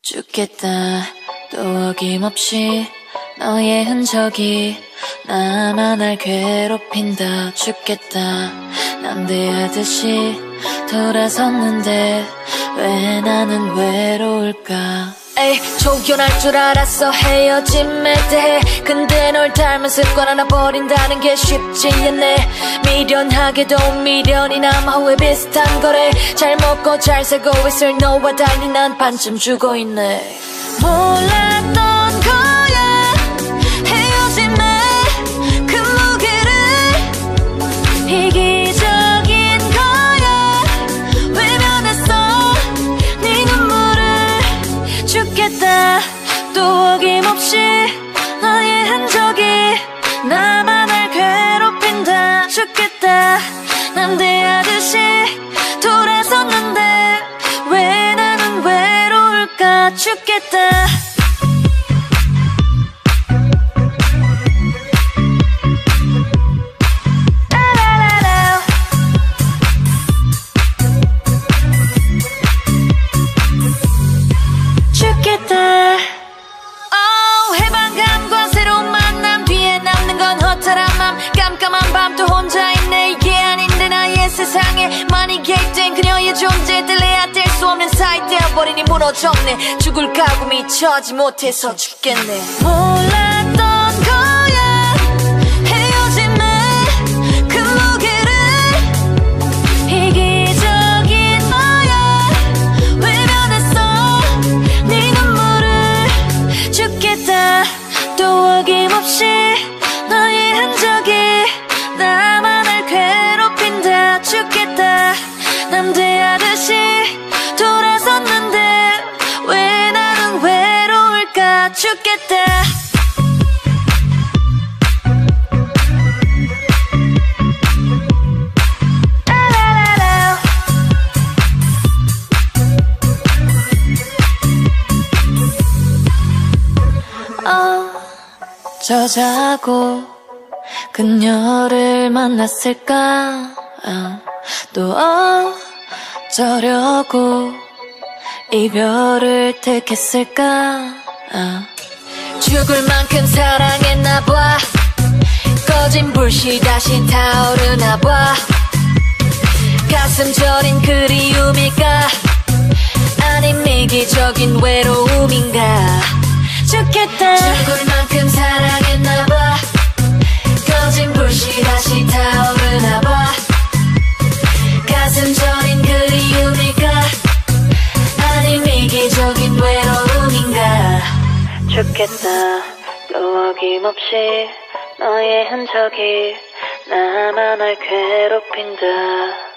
죽겠다. 또 어김없이 너의 흔적이 나만 날 괴롭힌다. 죽겠다. 남대하듯이 돌아섰는데 왜 나는 외로울까. 에이, 조견할 줄 알았어 헤어짐에 대해. 근데 널 닮은 습관 하나 버린다는 게 쉽지 않네. 미련하게도 미련이 남아 왜 비슷한 거래. 잘 먹고 잘 살고 있을 너와 달리 난 반쯤 죽어있네. 몰랐던 거야 헤어짐에 그 무게를. 이기적인 거야 외면했어 네 눈물을. 죽겠다. 또 어김없이 너의 흔적이 나만 날 괴롭힌다. 죽겠다. 남대하듯이 돌아섰는데 왜 나는 외로울까. 죽겠다. 죽겠다. 해방감과 새로운 만남 뒤에 남는 건 허탈한 맘. 깜깜한 밤 또 혼자 있네. 이게 아닌데 나의 세상에 많이 개입된 그녀의 존재. 뗄래야 뗄 수 없는 사이 되어버리니 무너졌네. 죽을 각오 미쳐하지 못해서 죽겠네. 몰랐던 거야 헤어짐에 그 무게를. 이기적인 너야 외면했어 네 눈물을. 죽겠다. 또 어김없이 너의 흔적이 나만 날 괴롭힌다. 죽겠다. 남대하듯이 돌아섰는데 왜 나는 외로울까. 죽겠다. 어쩌자고 그녀를 만났을까. 또 어쩌려고 이별을 택했을까. 죽을 만큼 사랑했나봐. 꺼진 불씨 다시 타오르나봐. 가슴 저린 그리움일까. 아님 이기적인 외로움인가. 죽겠다. 죽을 만큼 사랑했나봐. 꺼진 불씨 다시 타오르나봐. 가슴 저린 그리움일까. 아님 이기적인 외로움인가. 죽겠다. 또 어김없이 너의 흔적이 나만 날 괴롭힌다.